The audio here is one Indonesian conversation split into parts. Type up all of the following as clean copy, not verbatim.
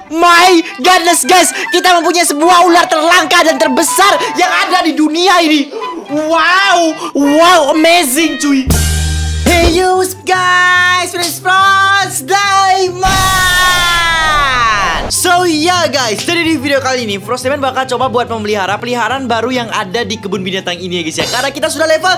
my goodness guys, kita mempunyai sebuah ular terlangka dan terbesar yang ada di dunia ini. Wow, amazing cuy. Hey you guys, Response Diamond. So ya guys, jadi di video kali ini Frost Diamond bakal coba buat memelihara peliharaan baru yang ada di kebun binatang ini ya guys ya. Karena kita sudah level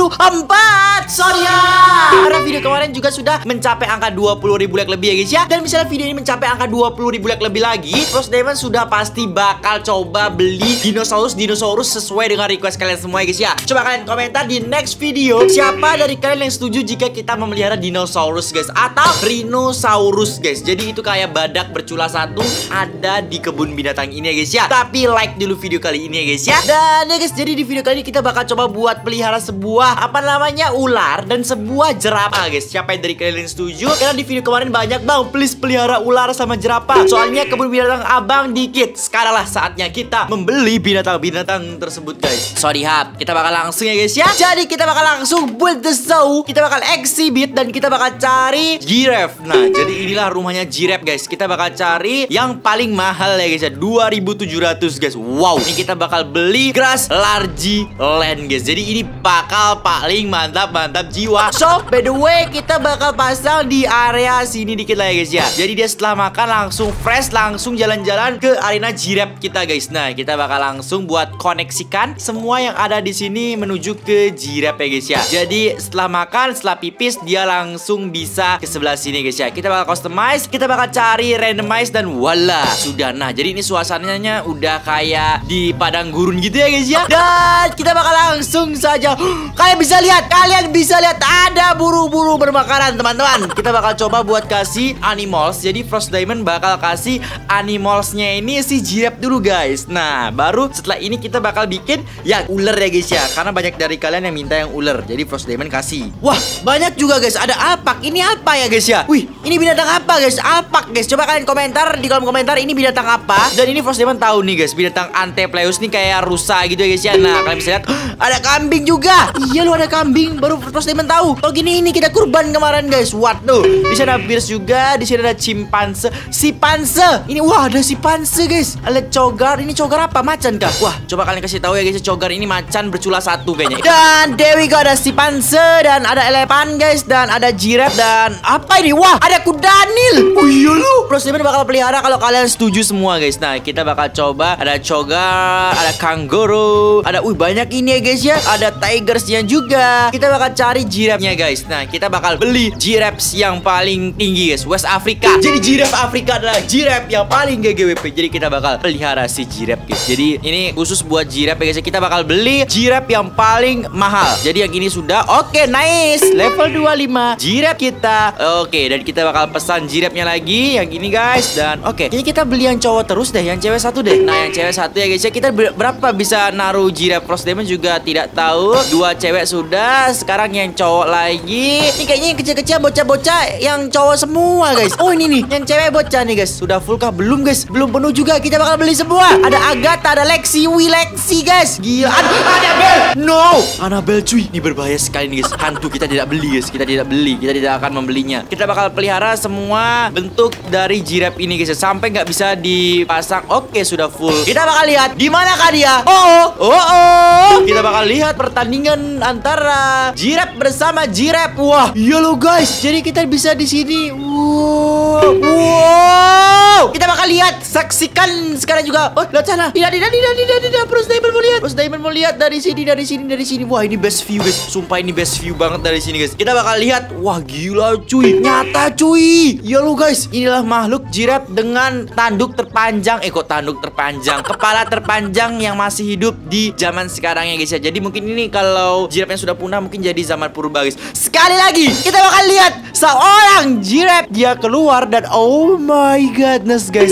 24. Sorry ya, karena video kemarin juga sudah mencapai angka 20.000 like lebih ya guys ya. Dan misalnya video ini mencapai angka 20.000 like lebih lagi, Frost Diamond sudah pasti bakal coba beli dinosaurus sesuai dengan request kalian semua ya guys ya. Coba kalian komentar di next video siapa dari kalian yang setuju jika kita memelihara dinosaurus guys, atau rhinosaurus guys. Jadi itu kayak badak bercula satu ada di kebun binatang ini ya guys ya. Tapi like dulu video kali ini ya guys ya. Dan ya guys, jadi di video kali ini kita bakal coba buat pelihara sebuah ular dan sebuah jerapah guys. Siapa yang dari kalian yang setuju? Karena di video kemarin banyak bang, please pelihara ular sama jerapah. Soalnya kebun binatang abang dikit. Sekarang lah saatnya kita membeli binatang-binatang tersebut guys. Sorry hap, kita bakal langsung ya guys ya. Jadi kita bakal langsung build the show. Kita bakal exhibit dan kita bakal cari giraffe. Nah, jadi inilah rumahnya giraffe guys. Kita bakal cari yang paling mahal ya guys ya, 2.700 guys. Wow, ini kita bakal beli grass large land guys. Jadi ini bakal paling mantap jiwa. So by the way, kita bakal pasang di area sini dikit lah ya guys ya. Jadi dia setelah makan langsung fresh, langsung jalan-jalan ke arena giraffe kita guys. Nah, kita bakal langsung buat koneksikan semua yang ada di sini menuju ke giraffe ya guys ya. Jadi setelah makan, setelah pipis, dia langsung bisa ke sebelah sini guys ya. Kita bakal customize, kita bakal cari randomize dan voila, sudah. Nah, jadi ini suasananya udah kayak di padang gurun gitu ya guys ya. Dan kita bakal langsung saja. Kalian bisa lihat ada buru-buru bermakaran teman-teman. Kita bakal coba buat kasih animals. Jadi Frost Diamond bakal kasih animalsnya ini si giraffe dulu guys. Nah, baru setelah ini kita bakal bikin yang ular ya guys ya. Karena banyak dari kalian yang minta yang ular. Jadi Frost Diamond kasih. Wah, banyak juga guys. Ada alpak. Ini apa ya guys ya? Wih, ini binatang apa guys? Alpak guys. Coba kalian komentar di kolom komentar ini binatang apa. Dan ini Frost Diamond tahu nih guys, binatang Antepleus nih kayak rusa gitu ya guys ya. Nah, kalian bisa lihat ada kambing juga. Iya lo, ada kambing. Baru Frost Diamond tahu. Oh gini, ini kita kurban kemarin guys. Waduh, di sana ada bears juga, di sini ada chimpanse, sipanse. Ini wah, ada sipanse guys. Ada cogar. Ini cogar apa? Macan kah? Wah, coba kalian kasih tahu ya guys, cogar ini macan bercula satu kayaknya. Dan Dewi juga ada sipanse dan ada elephant guys, dan ada giraffe dan apa ini? Wah, ada kudanil. Oh iya lu. Frost Diamond bakal pelihara kalau kalian setuju semua guys. Nah, kita bakal coba ada cogar, ada kangaroo, ada banyak ini ya guys ya. Ada tigersnya juga. Kita bakal cari giraffe-nya guys. Nah, kita bakal beli giraffe yang paling tinggi guys, West Africa. Jadi giraffe Afrika adalah giraffe yang paling GGWP. Jadi kita bakal pelihara si giraffe guys. Jadi ini khusus buat giraffe ya guys. Kita bakal beli giraffe yang paling mahal. Jadi yang ini sudah oke, nice. Level 25 giraffe kita. Oke, dan kita bakal pesan giraffe-nya lagi yang ini guys. Dan oke, ini kita beli yang cowok terus deh, yang cewek satu deh. Nah, yang cewek satu ya guys ya. Kita berapa bisa naruh giraffe? Frost Diamond juga tidak tahu. 2 cewek sudah, sekarang yang cowok lagi. Ini kayaknya yang kecil-kecil, bocah-bocah yang cowok semua guys. Oh ini nih, yang cewek bocah nih guys. Sudah full kah? Belum guys, belum penuh juga. Kita bakal beli semua. Ada Agatha, ada Lexi, Lexi guys. Gila, ada Annabelle. No, Annabelle cuy, ini berbahaya sekali nih guys. Hantu kita tidak beli guys. Kita tidak beli, kita tidak akan membelinya. Kita bakal pelihara semua bentuk dari giraffe ini guys, sampai nggak bisa dipasang. Oke, sudah full. Kita bakal lihat di manakah dia. Oh. Kita bakal lihat pertandingan antara giraffe bersama giraffe. Wah, iya lo guys. Jadi kita bisa di sini. Wow. Kita bakal lihat, saksikan sekarang juga. Oh, lihat sana. Tidak. Frost Diamond mau lihat. Frost Diamond mau lihat dari sini. Wah, ini best view guys. Sumpah ini best view banget dari sini guys. Kita bakal lihat. Wah, gila cuy. Nyata cuy. Iya lo guys. Inilah makhluk giraffe dengan tanduk terpanjang. Kok tanduk terpanjang? Kepala terpanjang yang masih hidup di zaman sekarang ya guys ya. Jadi mungkin ini kalau giraffe yang sudah punah mungkin jadi zaman purba guys. Sekali lagi kita bakal lihat seorang giraffe dia keluar dan oh my goodness guys, ini by the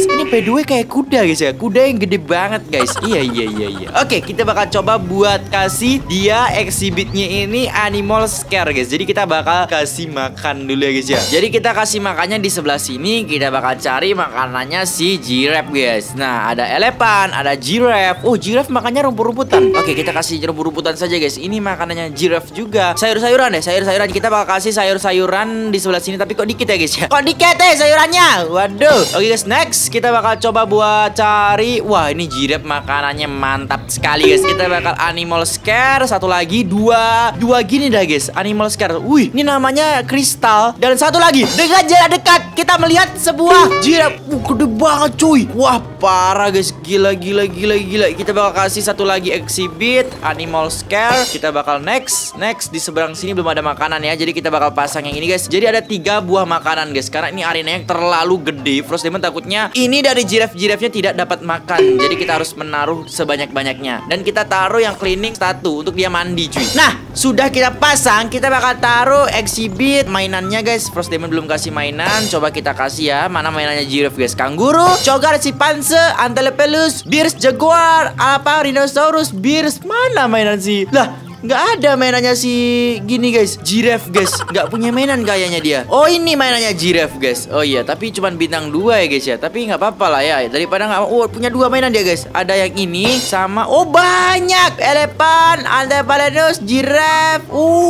the way kayak kuda guys ya. Kuda yang gede banget guys. Iya. Oke, kita bakal coba buat kasih dia exhibitnya ini animal scare guys. Jadi kita bakal kasih makan dulu ya guys ya. Jadi kita kasih makannya di sebelah sini. Kita bakal cari makanannya si giraffe guys. Nah, ada elephant, ada giraffe. Oh, giraffe makannya rumput-rumputan. Oke, kita kasih rumput-rumputan saja guys. Ini makanannya giraffe juga. Sayur-sayuran deh, sayur-sayuran. Kita bakal kasih sayur-sayuran di sebelah sini. Tapi kok dikit ya guys ya. Kok dikit sayurannya. Waduh. Oke guys, next kita bakal coba buat cari. Wah, ini giraffe makanannya mantap sekali guys. Kita bakal animal scare. Satu lagi, dua gini dah guys. Animal scare. Wih, ini namanya kristal. Dan satu lagi, dengan jarak dekat kita melihat sebuah giraffe. Gede banget cuy. Wah, parah guys. Gila. Kita bakal kasih satu lagi exhibit animal scare. Kita bakal next di seberang sini belum ada makanan ya. Jadi kita bakal pasang yang ini guys. Jadi ada 3 buah makanan guys. Karena ini arenanya terlalu gede. Frost Demon takutnya ini dari giraffe-nya tidak dapat makan. Jadi kita harus menaruh sebanyak-banyaknya. Dan kita taruh yang cleaning satu untuk dia mandi cuy. Nah, sudah kita pasang. Kita bakal taruh exhibit mainannya guys. Frost Demon belum kasih mainan. Coba kita kasih ya. Mana mainannya giraffe guys? Kanguru, cogar, simpanse, antelope, bears, jaguar, apa, rhinoceros, bears. Mana mainan sih? Lah, nggak ada mainannya si gini guys. Giraffe guys. Nggak punya mainan kayaknya dia. Oh, ini mainannya giraffe guys. Oh iya, tapi cuman bintang 2 ya guys ya. Tapi nggak apa-apa lah ya. Daripada nggak. Oh, punya 2 mainan dia guys. Ada yang ini sama. Oh, banyak. Elephant, antelope, giraffe.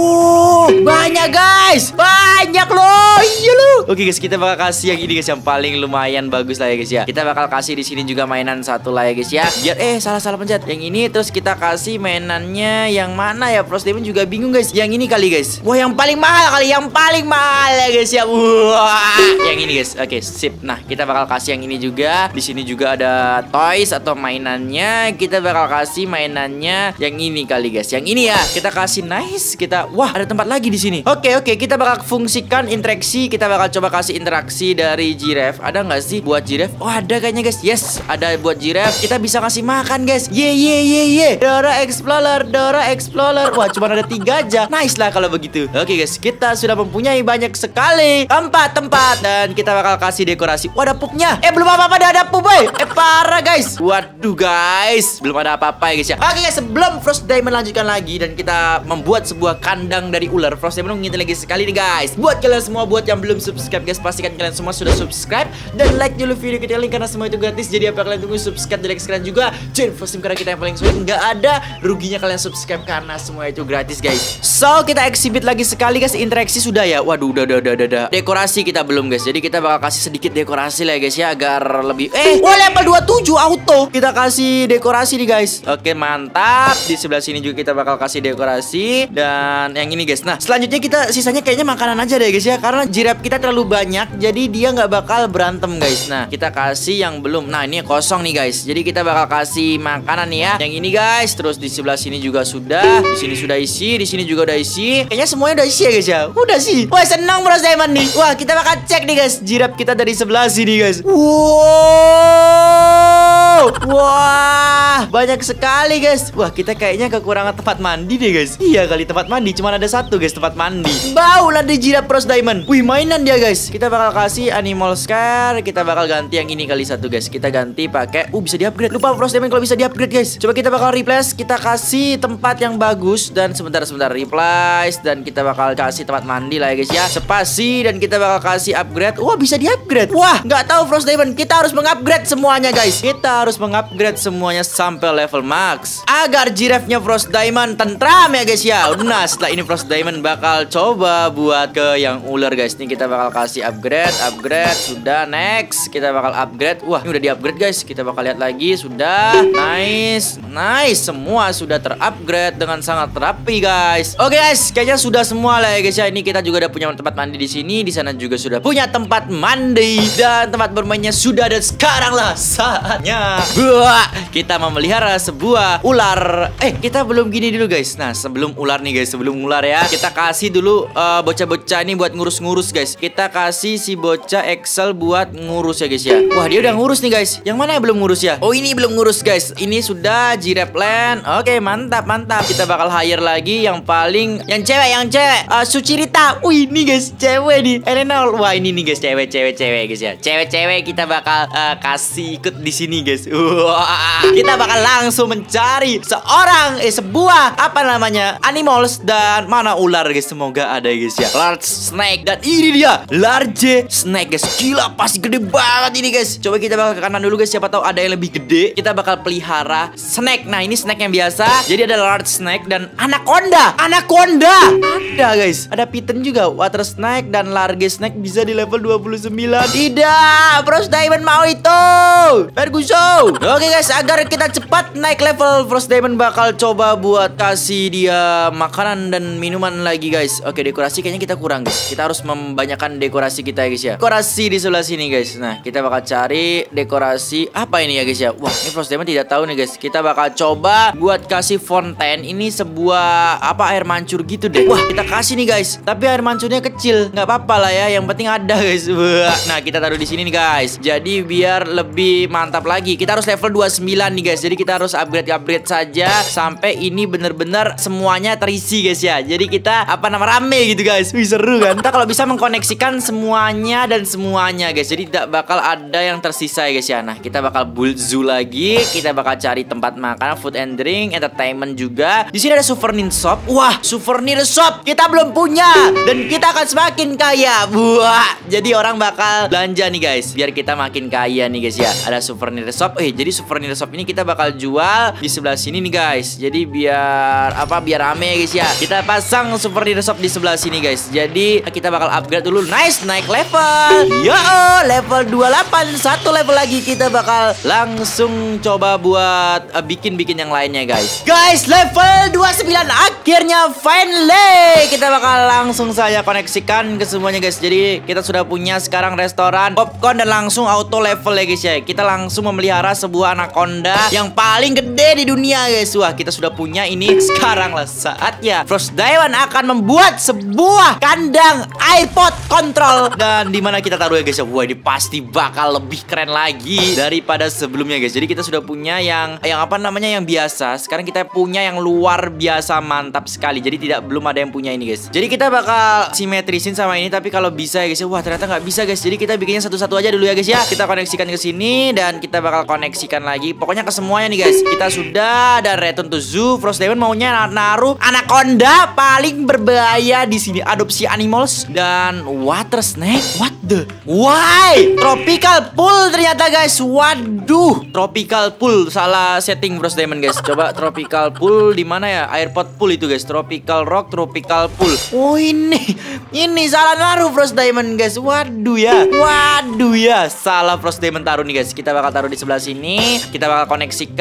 Banyak guys. Banyak loh. Iya loh. Oke guys, kita bakal kasih yang ini guys, yang paling lumayan bagus lah ya guys ya. Kita bakal kasih di sini juga mainan satu lah ya guys ya. Biar salah pencet. Yang ini terus kita kasih mainannya yang mana ya? Frost Demon juga bingung guys. Yang ini kali guys. Wah, yang paling mahal kali. Yang paling mahal ya guys ya. Wah, yang ini guys. Oke, sip. Nah, kita bakal kasih yang ini juga. Di sini juga ada toys atau mainannya. Kita bakal kasih mainannya yang ini kali guys. Yang ini ya. Kita kasih nice. Wah, ada tempat lagi di sini. Oke, kita bakal fungsikan interaksi. Kita bakal coba kasih interaksi dari giraffe. Ada nggak sih buat giraffe? Oh, ada kayaknya guys. Yes, ada buat giraffe. Kita bisa kasih makan guys. Dora Explorer. Wah, cuma ada 3 aja. Nice lah kalau begitu. Oke guys, kita sudah mempunyai banyak sekali tempat. Dan kita bakal kasih dekorasi. Wah, ada pupnya. Belum apa-apa ada pup boy. Parah guys. Waduh guys, belum ada apa-apa ya guys ya. Oke guys, sebelum Frost Demon melanjutkan lagi dan kita membuat sebuah kandang dari ular, Frost Demon mengingatkan lagi sekali nih guys. Buat kalian semua, buat yang belum subscribe guys, pastikan kalian semua sudah subscribe dan like dulu video kita link karena semua itu gratis. Jadi apa kalian tunggu? Subscribe dan like sekalian juga. Join Frost Demon karena kita yang paling sulit. Nggak ada ruginya kalian subscribe karena semua itu gratis guys. So, kita exhibit lagi sekali guys. Interaksi sudah ya. Waduh, udah. Dekorasi kita belum guys. Jadi kita bakal kasih sedikit dekorasi lah ya guys ya, agar lebih level 27 auto. Kita kasih dekorasi nih guys. Oke, mantap. Di sebelah sini juga kita bakal kasih dekorasi. Dan yang ini guys. Nah, selanjutnya kita sisanya kayaknya makanan aja deh guys ya, karena giraffe kita terlalu banyak. Jadi dia nggak bakal berantem guys. Nah, kita kasih yang belum. Nah, ini kosong nih guys. Jadi kita bakal kasih makanan nih ya. Yang ini guys. Terus di sebelah sini juga sudah. Di sini sudah isi. Di sini juga udah isi. Kayaknya semuanya udah isi ya guys ya. Udah sih. Wah, senang Frost Demon nih. Wah, kita bakal cek nih guys. Giraffe kita dari sebelah sini guys. Wah, banyak sekali guys. Wah, kita kayaknya kekurangan tempat mandi deh guys. Iya kali, tempat mandi cuma ada 1 guys, tempat mandi. Bau lah di giraffe Frost Demon. Wih, mainan dia guys. Kita bakal kasih animal scare. Kita bakal ganti yang ini kali 1 guys. Kita ganti pakai bisa di-upgrade. Lupa Frost Demon kalau bisa di-upgrade guys. Coba kita bakal replace. Kita kasih tempat yang bagus. Dan sebentar replace. Dan kita bakal kasih tempat mandi lah ya guys ya. Spasi. Dan kita bakal kasih upgrade. Wah, bisa di-upgrade. Wah, nggak tahu Frost Demon. Kita harus mengupgrade semuanya guys. Kita harus mengupgrade semuanya sampai level max agar giraffe-nya Frost Demon tentram ya guys ya. Nah, setelah ini Frost Demon bakal coba buat ke yang ular guys. Nih kita bakal kasih upgrade. Sudah, next. Kita bakal upgrade. Wah, ini udah di-upgrade guys. Kita bakal lihat lagi. Sudah. Nice. Semua sudah terupgrade dengan sangat rapi guys. Oke guys, kayaknya sudah semua lah ya guys ya. Ini kita juga udah punya tempat mandi di sini. Di sana juga sudah punya tempat mandi dan tempat bermainnya sudah ada. Sekarang lah saatnya kita memelihara sebuah ular. Kita belum gini dulu guys. Nah, sebelum ular nih guys, sebelum ular ya, kita kasih dulu bocah-bocah ini buat ngurus-ngurus guys. Kita kasih si bocah Excel buat ngurus ya guys ya. Wah, dia udah ngurus nih guys. Yang mana yang belum ngurus ya? Oh, ini belum ngurus guys. Ini sudah Giraffe Land. Oke, mantap. Kita bakal hire lagi yang cewek. Sucirita. Wih, ini guys, cewek nih, Elena. Wah, ini nih guys, cewek guys ya. Cewek kita bakal kasih ikut di sini guys. Kita bakal langsung mencari sebuah apa namanya animals, dan mana ular guys. Semoga ada guys ya. Large snake, dan ini dia large snake guys. Gila, pasti gede banget ini guys. Coba kita bakal ke kanan dulu guys, siapa tahu ada yang lebih gede. Kita bakal pelihara snake. Nah, ini snake yang biasa. Jadi ada large snake dan anaconda. Ada guys. Ada piton juga. Water snake dan large snake bisa di level 29. Tidak, Frost Diamond mau itu. Ferguson. Oke guys, agar kita cepat naik level, Frost Diamond bakal coba buat kasih dia makanan dan minuman lagi guys. Oke, dekorasi kayaknya kita kurang guys. Kita harus membanyakkan dekorasi kita ya guys ya. Dekorasi di sebelah sini guys. Nah, kita bakal cari dekorasi apa ini ya guys ya. Wah, ini Frost Diamond tidak tahu nih guys. Kita bakal coba buat kasih fonten. Ini sebuah apa, air mancur gitu deh. Wah, kita kasih nih guys. Tapi air mancurnya kecil, nggak apa-apa lah ya. Yang penting ada guys. Wah. Nah, kita taruh di sini nih guys. Jadi biar lebih mantap lagi. Kita harus level 29 nih guys. Jadi kita harus upgrade saja sampai ini bener-bener semuanya terisi guys ya. Jadi kita apa nama rame gitu guys. Wih, seru kan? Kita kalau bisa mengkoneksikan semuanya dan semuanya guys. Jadi tidak bakal ada yang tersisa ya guys ya. Nah, kita bakal build zoo lagi. Kita bakal cari tempat makan, food and drink, entertainment juga. Di sini ada souvenir shop. Wah, souvenir shop kita belum punya, dan kita akan semakin kaya. Wah, jadi orang bakal belanja nih guys, biar kita makin kaya nih guys ya. Ada souvenir shop. Jadi souvenir shop ini kita bakal jual di sebelah sini nih guys. Jadi biar apa, biar rame guys ya. Kita pasang souvenir shop di sebelah sini guys. Jadi kita bakal upgrade dulu. Nice, naik level. Yo, level 28. Satu level lagi kita bakal langsung coba buat bikin yang lainnya guys. Guys, level 29 akhirnya finally. Kita bakal langsung saya koneksikan ke semuanya guys. Jadi kita sudah punya sekarang restoran, popcorn, dan langsung auto level ya guys ya. Kita langsung memelihara sebuah anaconda yang paling gede di dunia guys. Wah, kita sudah punya ini. Sekarang lah saatnya Frost Diamond akan membuat sebuah kandang iPod control. Dan dimana kita taruh ya guys ya. Wah, ini pasti bakal lebih keren lagi daripada sebelumnya guys. Jadi kita sudah punya yang apa namanya, yang biasa. Sekarang kita punya yang luar biasa mantap sekali. Jadi belum ada yang punya ini guys. Jadi kita bakal simetrisin sama ini, tapi kalau bisa ya guys. Wah, ternyata nggak bisa guys. Jadi kita bikinnya satu-satu aja dulu ya guys ya. Kita koneksikan ke sini dan kita bakal koneksikan lagi. Pokoknya ke semuanya nih guys. Kita sudah, dan return to zoo. Frost Diamond maunya naruh anaconda paling berbahaya di sini. Adopsi animals dan water snake. What the? Why? Tropical pool ternyata guys. Waduh, tropical pool. Salah setting Frost Diamond guys. Coba tropical pool di mana ya? Airport pool itu guys. Tropical rock, tropical pool. Oh, ini salah naruh Frost Diamond guys. Waduh ya, salah Frost Diamond taruh nih guys. Kita bakal taruh di sebelah sini. Kita bakal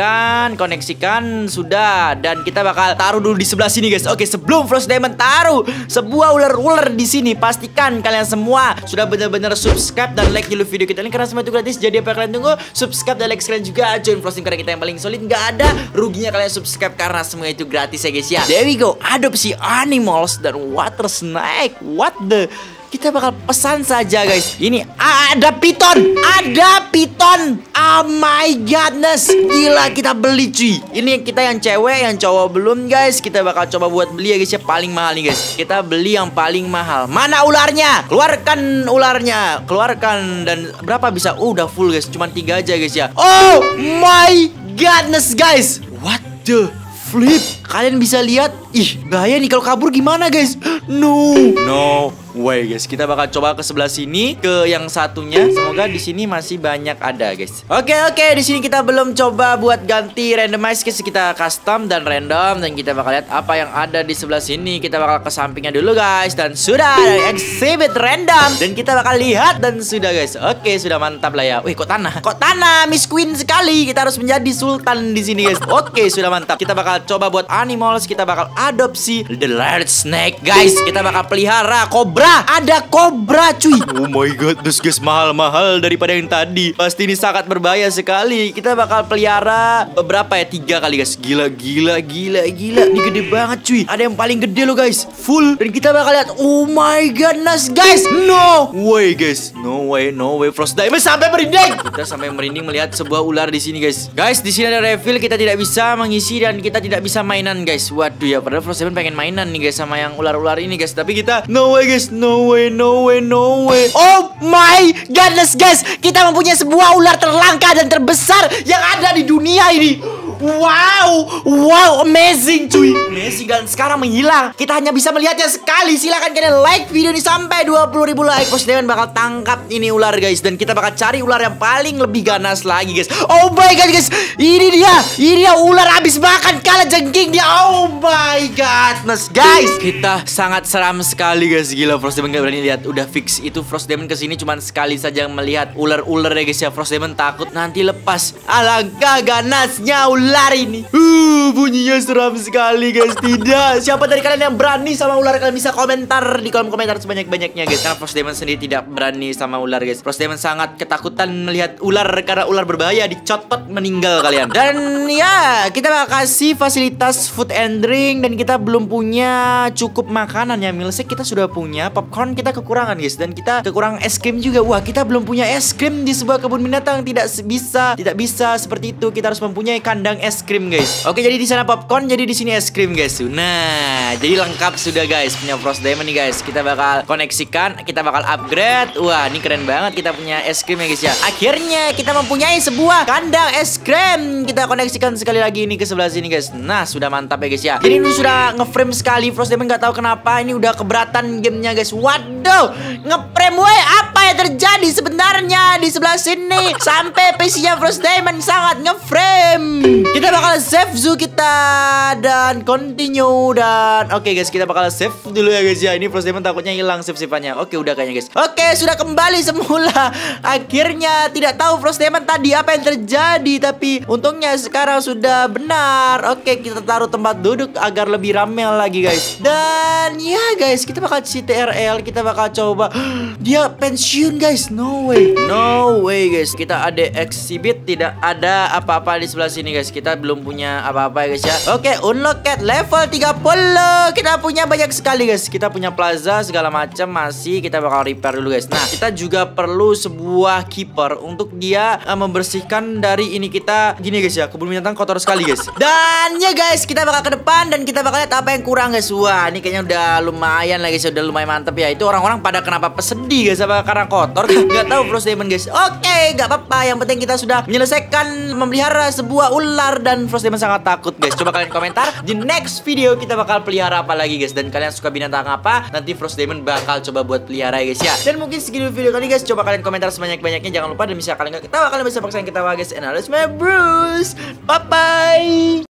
koneksikan sudah, dan kita bakal taruh dulu di sebelah sini guys. Oke, sebelum Frost Diamond taruh sebuah ular di sini, pastikan kalian semua sudah benar-benar subscribe dan like dulu video kita ini, karena semua itu gratis. Jadi apa yang kalian tunggu? Subscribe dan like sekalian juga. Join Frosting karena kita yang paling solid. Nggak ada ruginya kalian subscribe, karena semua itu gratis ya guys ya. There we go. Adopsi animals dan water snake. What the? Kita bakal pesan saja guys. Ini ada piton. Oh my godness. Gila, kita beli cuy. Ini kita yang cewek, yang cowok belum guys. Kita bakal coba buat beli ya guys ya. Paling mahal nih guys. Kita beli yang paling mahal. Mana ularnya? Keluarkan ularnya. Keluarkan. Dan berapa bisa? Udah full guys. Cuman 3 aja guys ya. Oh my godness guys. What the flip? Kalian bisa lihat. Ih, bahaya nih kalau kabur gimana guys? No way guys. Kita bakal coba ke sebelah sini, ke yang satunya. Semoga di sini masih banyak ada guys. Oke, di sini kita belum coba buat ganti randomize guys. Kita custom dan random, dan kita bakal lihat apa yang ada di sebelah sini. Kita bakal ke sampingnya dulu guys, dan sudah ada exhibit random, dan kita bakal lihat, dan sudah guys. Oke, sudah mantap lah ya. Wih, kok tanah Miss Queen sekali. Kita harus menjadi sultan di sini guys. Oke, sudah mantap. Kita bakal coba buat animals. Kita bakal adopsi the large snake guys. Kita bakal pelihara kobra. Ada kobra cuy. Oh my god, guys, mahal-mahal daripada yang tadi. Pasti ini sangat berbahaya sekali. Kita bakal pelihara beberapa ya, 3 kali guys. Gila. Ini gede banget cuy. Ada yang paling gede loh guys, full. Dan kita bakal lihat. Oh my goodness guys. No way guys. No way. Frost Diamond sampai merinding. Kita sampai merinding melihat sebuah ular di sini guys. Guys, di sini ada refill. Kita tidak bisa mengisi dan kita tidak bisa main mainan guys. Waduh ya, padahal Frosthaven pengen mainan nih guys sama yang ular-ular ini guys. Tapi kita no way guys, no way, no way, no way. Oh my goodness guys, kita mempunyai sebuah ular terlangka dan terbesar yang ada di dunia ini. Wow, wow, amazing cuy, amazing. Dan sekarang menghilang. Kita hanya bisa melihatnya sekali. Silahkan kalian like video ini sampai 20.000 like. Frosthaven bakal tangkap ini ular guys, dan kita bakal cari ular yang paling lebih ganas lagi guys. Oh my god guys, ini dia ular habis makan kala jengking dia. Oh my godness guys, kita sangat seram sekali guys. Gila, Frosthaven gak berani lihat. Udah fix itu Frosthaven kesini cuman sekali saja melihat ular-ular ya guys ya. Frosthaven takut nanti lepas. Alangkah ganasnya ular ini. Bunyinya seram sekali guys. Tidak, siapa dari kalian yang berani sama ular, kalian bisa komentar di kolom komentar sebanyak-banyaknya guys. Karena Frosthaven sendiri tidak berani sama ular guys. Frosthaven sangat ketakutan melihat ular karena ular berbahaya, dicotot meninggal kalian. Dan ya, kita bakal kasih fasilitas food and drink, dan kita belum punya cukup makanan ya. Milkshake kita sudah punya, popcorn kita kekurangan guys, dan kita kekurangan es krim juga. Wah, kita belum punya es krim di sebuah kebun binatang. Tidak bisa seperti itu. Kita harus mempunyai kandang es krim guys. Oke, jadi di sana popcorn, jadi di sini es krim guys. Nah, jadi lengkap sudah guys punya Frosthaven nih guys. Kita bakal koneksikan, kita bakal upgrade. Wah, ini keren banget kita punya es krim ya guys ya. Akhirnya kita mempunyai sebuah kandang es krim. Kita koneksikan sekali lagi ini ke sebelah sini guys. Nah, sudah mantap ya guys ya. Jadi ini sudah ngeframe sekali. Frosthaven nggak tahu kenapa ini udah keberatan gamenya guys. Waduh, ngeframe woi, apa yang terjadi sebenarnya di sebelah sini? Sampai PC-nya Frosthaven sangat ngeframe. Kita bakal save zoo kita dan continue, dan oke guys, kita bakal save dulu ya guys ya. Ini Frosthaven takutnya hilang save-save-nya. Oke, udah kayaknya guys. Oke, sudah kembali semula. Akhirnya, tidak tahu Frosthaven tadi apa yang terjadi, tapi untungnya sekarang sudah benar. Oke, kita taruh tempat duduk agar lebih ramai lagi guys. Dan ya guys, kita bakal CTRL, kita bakal coba. Dia pensiun guys. No way, no way guys. Kita ada exhibit, tidak ada apa-apa di sebelah sini guys. Kita belum punya apa-apa ya guys ya. Oke, unlock cat level 30. Kita punya banyak sekali guys. Kita punya plaza segala macam masih. Kita bakal repair dulu guys. Nah, kita juga perlu sebuah keeper untuk dia membersihkan dari ini kita. Gini guys ya, kebun binatang kotor sekali guys. Dan ya guys, kita bakal ke depan dan kita bakal lihat apa yang kurang guys. Wah, ini kayaknya udah lumayan lah guys. Udah lumayan mantap ya. Itu orang-orang pada kenapa sedih guys, apa karena kotor? Gak tahu Frosthaven guys. Oke, gak apa-apa. Yang penting kita sudah menyelesaikan memelihara sebuah ular, dan Frosthaven sangat takut guys. Coba kalian komentar di next video kita bakal pelihara apa lagi guys. Dan kalian suka binatang apa, nanti Frosthaven bakal coba buat pelihara ya guys ya. Dan mungkin segini video kali guys. Coba kalian komentar sebanyak-banyaknya. Jangan lupa, dan misalnya kalian gak ketawa, kalian bisa paksain ketawa guys. And I love my bros. Bye bye.